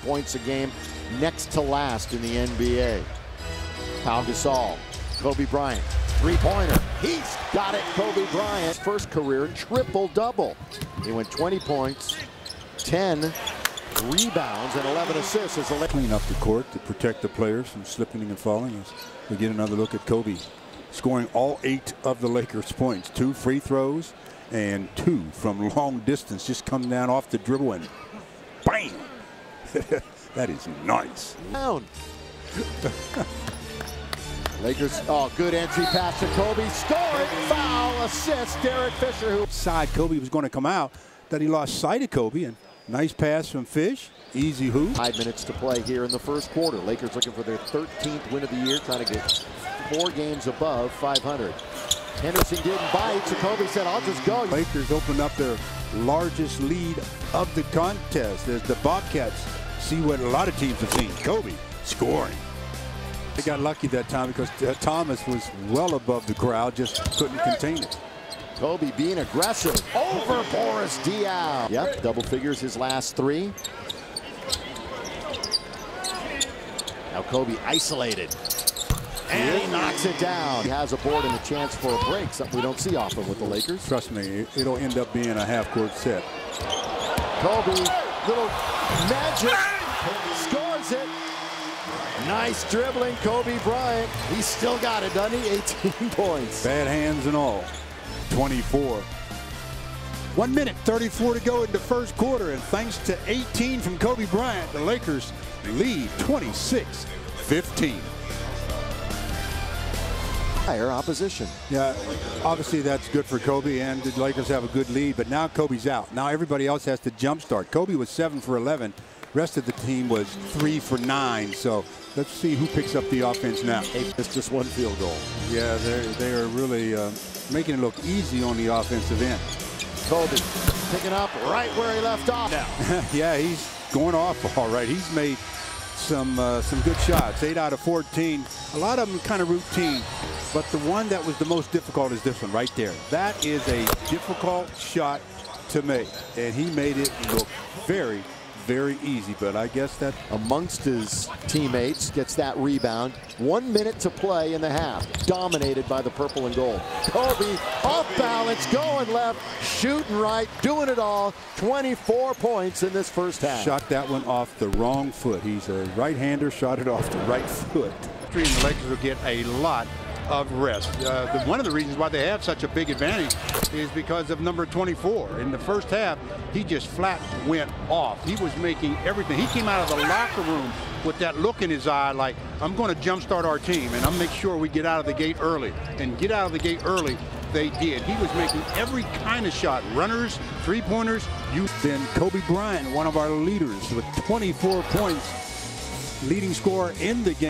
points a game, next to last in the NBA. Pau Gasol, Kobe Bryant, three-pointer. He's got it, Kobe Bryant. First career triple-double. He went 20 points, 10 rebounds, and 11 assists as the clean up the court to protect the players from slipping and falling. As we get another look at Kobe scoring all 8 of the Lakers' points. 2 free throws and 2 from long distance, just come down off the dribble and bang. That is nice. Down. Lakers, good entry pass to Kobe. Score it, foul, assist, Derek Fisher. Who side Kobe was going to come out, that he lost sight of Kobe, and nice pass from Fish. Easy hoop. 5 minutes to play here in the first quarter. Lakers looking for their 13th win of the year, trying to get 4 games above 500. Henderson didn't bite, so Kobe said, I'll just go. Lakers opened up their largest lead of the contest as the Bobcats see what a lot of teams have seen. Kobe scoring. They got lucky that time because Thomas was well above the crowd, just couldn't contain it. Kobe being aggressive over Boris Diaw. Yep, double figures his last 3. Now Kobe isolated. And he knocks it down. He has a board and a chance for a break, something we don't see often with the Lakers. Trust me, it'll end up being a half-court set. Kobe, little magic, scores it. Nice dribbling, Kobe Bryant. He's still got it, doesn't he? 18 points. Bad hands and all. 24. 1 minute, 34 to go in the first quarter, and thanks to 18 from Kobe Bryant, the Lakers lead 26-15. Higher opposition. Yeah, obviously that's good for Kobe, and the Lakers have a good lead, but now Kobe's out. Now everybody else has to jumpstart. Kobe was 7 for 11. Rest of the team was 3 for 9. So let's see who picks up the offense now. It's just 1 field goal. Yeah, they are really making it look easy on the offensive end. Kobe picking up right where he left off now. Yeah, he's going off all right. He's made some good shots. 8 out of 14. A lot of them kind of routine, but the one that was the most difficult is this one right there. That is a difficult shot to make, and he made it look very, very easy, but I guess that amongst his teammates gets that rebound. 1 minute to play in the half. Dominated by the purple and gold. Kobe off balance, going left, shooting right, doing it all. 24 points in this first half. Shot that one off the wrong foot. He's a right-hander, shot it off the right foot. And the Lakers will get a lot of rest. One of the reasons why they have such a big advantage is because of number 24. In the first half, he just flat went off. He was making everything. He came out of the locker room with that look in his eye like, I'm going to jumpstart our team, and I'll make sure we get out of the gate early. And get out of the gate early, they did. He was making every kind of shot. Runners, three-pointers. Then Kobe Bryant, one of our leaders, with 24 points, leading scorer in the game.